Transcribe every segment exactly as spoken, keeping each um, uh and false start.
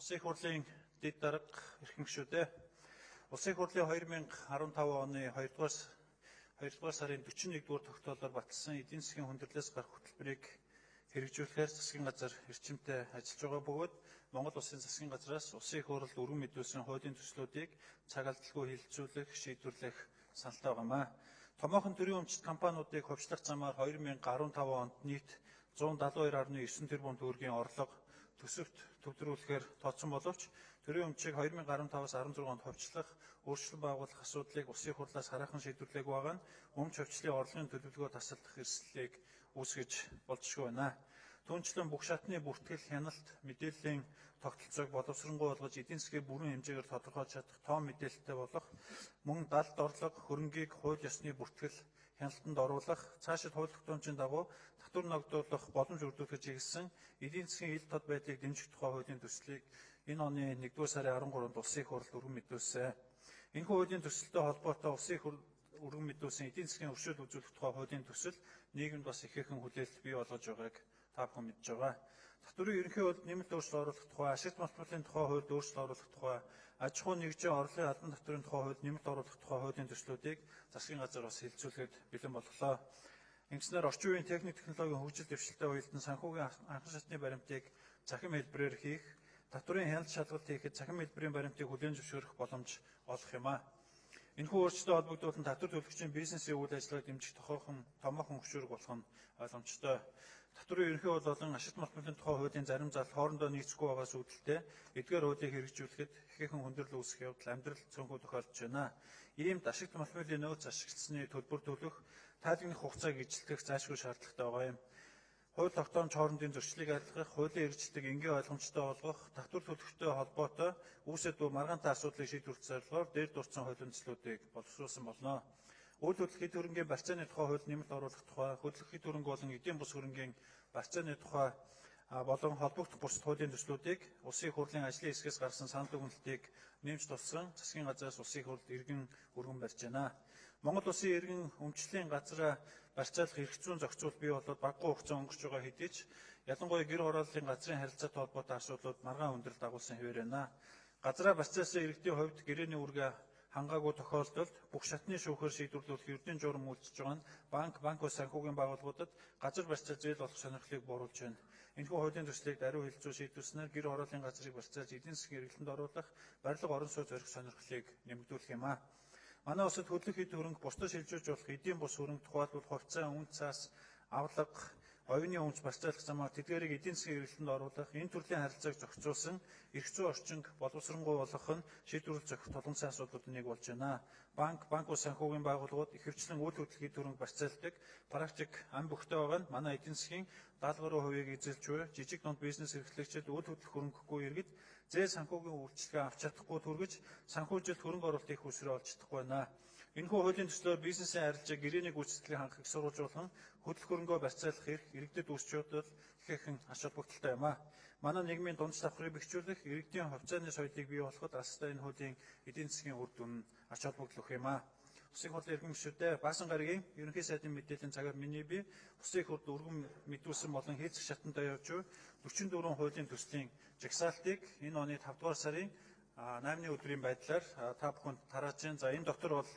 Улсын их хурлын дэд дарга эрхэм гишүүдээ. Улсын их хурлын хоёр мянга арван таван оны хоёрдугаар хоёрдугаар сарын дөрвөн нэгдүгээр тогтоолоор баталсан эдийн засгийн хүндрэлээс гарах хөтөлбөрийг хэрэгжүүлэхээр засгийн газар эрчимтэй ажиллаж байгаа бөгөөд Монгол Улсын засгийн газраас улсын их хурлд өргөн мэдүүлсэн хуулийн төслүүдийг цаг алдалгүй хэлэлцүүлэх, шийдвэрлэх саналтай байгаамаа. Томоохон төрийн өмчит компаниудыг хувьчлах замаар хоёр мянга арван таван онд нийт зуун далуу хоёр фаصله девять тэрбум төгрөгийн орлого төсөвт төвлөрүүлэхээр тооцсон боловч төрийн өмчийг хоёр мянга арван таваас арван зургаанд хувьчлах, өөрчлөлт байгуулах асуудлыг улсын их хурлаас хараахан шийдвэрлээг байгаа нь өмч хувьчлалын орлогын төлөвлөгөө тасалдах эрсдлийг үүсгэж болзошгүй байна. Түүнчлэн бүх шатны бүртгэл, хяналт, мэдээллийн тогтолцоог боловсронгуй болгож эдийн засгийн бүрэн хэмжээгээр тодорхойлж чадах тоон мэдээлэлтэй болох мөн далд орлого, хөрөнгийг хууль ёсны бүртгэл, хяналтанд оруулах, цаашид хууль тогтоомжийн дагуу татвар ногдуулах боломж өргөдүүлэх чиглэсэн эдийн засгийн ил тод байдлыг дэмжих тухай хуулийн төслийг энэ оны нэгдүгээр сарын арван гурванд улсын их хурлд өргөн мэдүүлсэн. Энэхүү хуулийн төсөлтэй холбоотой улсын их хурл өргөн мэдүүлсэн эдийн засгийн өршөөл үзүүлэх тухай хуулийн төсөл нийгэмд бас ихээхэн хүлээлт бий болгож байгааг та бүхэн мэдж байгаа. Татврын ерөнхий хуульд нэмэлт өөрчлөлт оруулах тухай, ашигт малбарлалын тухай хуульд өөрчлөлт оруулах тухай, аж ахуй нэгжийн орлогын албан татврын тухай хуульд нэмэлт оруулах тухай хуулийн төслүүдийг засгийн газар бас хэлэлцүүлэхэд бэлэн боллоо. Ингэснээр орчин үеийн техник технологийн хөгжил дэвшилтэй уялдан санхүүгийн анхан шатны баримтыг цахим хэлбэрээр хийх, татврын хяналт шалгалт хийхэд цахим хэлбэрийн баримтыг хүлээн зөвшөөрөх боломж олох юм а. Энэхүү өөрчлөлтөд холбогдуулан татвар төлөгчдийн бизнесийн үйл ажиллагааг дэмжих тохиолхон томоохон хөшүүрэг болох нь ойлгомжтой. Татврын ерөнхий хуульд болон ашигт малбарлалын тухай хуулийн зарим зал хоорондоо нийцэхгүй байгаас үүдэлтэй эдгээр хуулийг хэрэгжүүлэхэд ихээхэн хүндрэл үүсэх явдал амьдрал цөөнхөө тохиолдож байна. Иймд ашигт малбарлалын нөөц ашигласны төлбөр төлөх, таалагных хугацааг ижлэх заашгүй шаардлагатай байгаа юм. Хууль тогтоомж хоорондын зөрчлийг арилгах, хуулийн хэрэгжилтийг энгийн ойлгомжтой болгох, татвар төлөхтэй холбоотой үүсэт буй маргаантай асуудлыг шийдвэрлэх зорилгоор дээр дурдсан хуулийн төслүүдийг боловсруулсан болно. Үйл хөдлөх хэд хөрөнгийн барьцааны тухай хуульд нэмэлт оруулах тухай, хөдлөх хэд хөрөнгө болон эдийн бус хөрөнгийн барьцааны тухай болон холбогдох бусад хуулийн төслүүдийг улсын их хурлын ажлын хэсгээс гарсан санал дүгнэлтийг нэмж тулсан засгийн газраас улсын их хурлд иргэн өргөн барьж байна. Монгол Улсын иргэн өмчлийн газраа барьцаалах эрх зүйн зохицуул бий болоод багагүй хугацаа өнгөрч байгаа хэдий ч ялангуяа гэр хорооллын газрын харилцаатай холбоотой асуудлууд маргаан хүндрэл дагуулсан хэвээр байна. Газраа барьцаалсан иргэдийн хувьд гэрээний үүргээ хангаагүй тохиолдолд бүх шатны шүүхээр шийдвэрлэх эрдэнэ журам үйлчилж байгаа нь банк, банк ус санхүүгийн байгууллагуудад газар барьцаал зээл болох сонирхлыг бууруулж байна. Энэхүү хуулийн төслийг даруй хэлцүү шийдвэрснээр гэр хорооллын газрыг барьцаалж эдийн засгийн эргэлтэнд оруулах, барилга орон сууц зорих сонирхлыг нэмэгдүүлэх юм а. Манай улсад хөдлөх хэд хөрөнгө бусдад шилжүүлж болох эдийн бус хөрөнгө тухайлбал хувьцаа, үн цаас, авлага, оюуны өмч барьцаалах замаар тэдгээрийг эдийн засгийн эргэлтэнд оруулах, энэ төрлийн харилцааг зохицуулсан эрх зүй орчинг боловсронгуй болгох нь шийдвэрлэх зохих тулгымсан асуудлуудын нэг болж байна. Банк, банк ус санхүүгийн байгууллагууд ихэвчлэн үйл хөдлөх хэд хөрөнгө барьцаалдаг практик ам бөхтэй байгаа нь манай эдийн засгийн даатгалын хувийг эзэлж буй жижиг дунд бизнес эрхлэгчид үйл хөдлөх хөрөнгөгүй иргэд зээл санхүүгийн үйлчилгээ авч чадахгүй түргэж санхүүжилт хөрөнгө оруулалт их усрээ олж чадахгүй байна. Энэхүү хуулийн төслөөр бизнесийн арилжааг гэрээний гүйцэтгэлийг хангахыг сурвалжуулан хөдлөх хөрөнгөө барьцаалах эрх иргэдэд үүсч явдал ихээхэн ач холбогдолтой юм а. Манай нийгмийн дундч давхрыг бэхжүүлэх, иргэдийн хувьцааны соёлыг бий болгоход алстай энэ хуулийн эдийн засгийн үр дүн нь ач холбогдол өгөх юм а. Улсын их хурлын иргэн гишүүдээ Баасан гарагийн ерөнхий сайдын мэдээллийн цагаар миний бие улсын их хурлд өргөн мэдүүлсэн болон хийцэх шатандаа явж буй дөрвөн дөрвөн хуулийн төслийн жагсаалтыг энэ оны тавдугаар сарын наймны өдрийн байдлаар та бүхэнд тарааж байна. За энэ доктор бол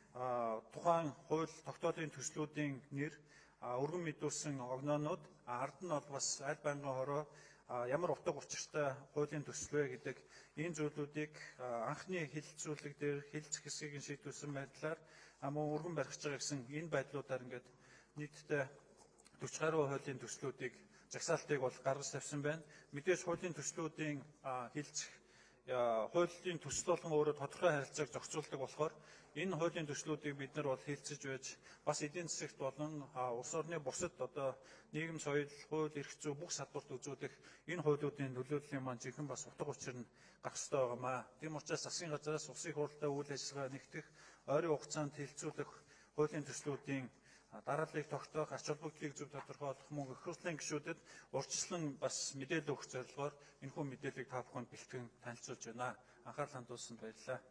тухайн хууль тогтоолын төслүүдийн нэр, өргөн мэдүүлсэн огноонууд, ард нь бол бас аль байнгын хороо ямар утга учиртай хуулийн төсөл вэ гэдэг энэ зүйлүүдийг анхны хэлэлцүүлэг дээр хэлэлцэх хэсгийг шийдвэрсэн байдлаар мөн өргөн барих гэж байгаа гэсэн энэ байдлуудаар ингээд нийтдээ дөрвөн гаруй хуулийн төслүүдийг жагсаалтыг бол гаргаж тавьсан байна. Мэдээж хуулийн төслүүдийн хэлэлцэх хуулийн төсөл болгон өөрөө тодорхой харилцааг зохицуулдаг болохоор энэ хуулийн төслүүдийг бид нар бол хэлэлцэж байж бас эдийн засагт болон улс орны бусад одоо нийгэм соёл, хууль, эрх зүй бүх салбарт үзүүлэх энэ хуулиудын нөлөөллийн маань жинхэнэ бас утга учир нь гарах ёстой байгаамаа. Тийм учраас засгийн газраас улсын их хурлтай үйл ажиллагаа нэгтгэх, ойрын хугацаанд хэлэлцүүлэх хуулийн төслүүдийн дарааллыг тогтоох, ач холбогдлыг зөв тодорхойлох мөн их хурлын гишүүдэд урьдчилан бас мэдээлэл өгөх зорилгоор энэхүү мэдээллийг та бүхэнд бэлтгэн танилцуулж байна. Анхаарал хандуулсанд баярлалаа.